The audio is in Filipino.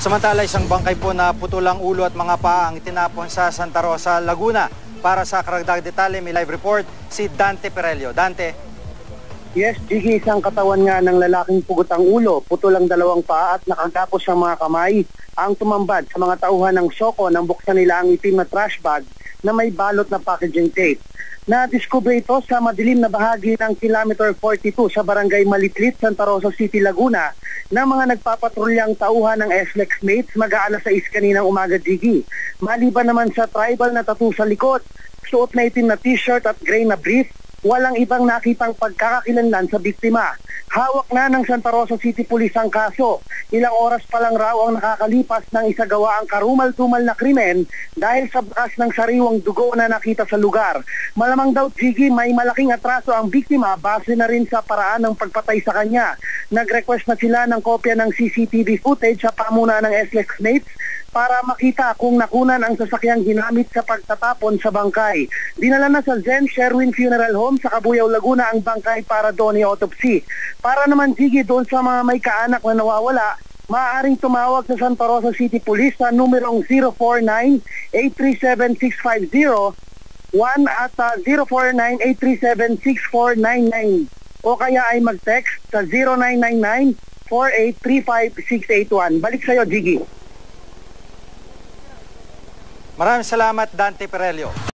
Samantala, isang bangkay po na putulang ulo at mga paa ang itinapon sa Santa Rosa, Laguna. Para sa karagdag detalye, may live report si Dante Perelio. Dante. Yes, Jiggy, isang katawan nga ng lalaking pugot ang ulo, putol ang dalawang paa at nakagapos ang mga kamay ang tumambad sa mga tauhan ng Soko nang buksan nila ang itim na trash bag na may balot na packaging tape. Na-discover ito sa madilim na bahagi ng kilometer 42 sa barangay Malitlit, Santa Rosa City, Laguna na mga nagpapatrulyang tauhan ng SLEX mates mag-aalas 6 kaninang umaga, Jiggy. Maliban naman sa tribal na tattoo sa likod, suot na itim na t-shirt at gray na brief, walang ibang nakitang pagkakakilanlan sa biktima. Hawak na ng Santa Rosa City Police ang kaso. Ilang oras pa lang raw ang nakakalipas ng isagawa ang karumal-tumal na krimen dahil sa bakas ng sariwang dugo na nakita sa lugar. Malamang daw, Jiggy, may malaking atraso ang biktima base na rin sa paraan ng pagpatay sa kanya. Nag-request na sila ng kopya ng CCTV footage sa pamunuan ng SLEX mates para makita kung nakunan ang sasakyang ginamit sa pagtatapon sa bangkay. Dinala na sa Zen Sherwin Funeral Home sa Cabuyao, Laguna ang bangkay para doon i-autopsy. Para naman, Jiggy, doon sa mga may kaanak na nawawala, maaaring tumawag sa Santa Rosa City Police sa numerong 049-837-650 at 049-837-6499 o kaya ay mag-text sa 0999-4835-681. Balik sa'yo, Jiggy. Maraming salamat, Dante Perelio.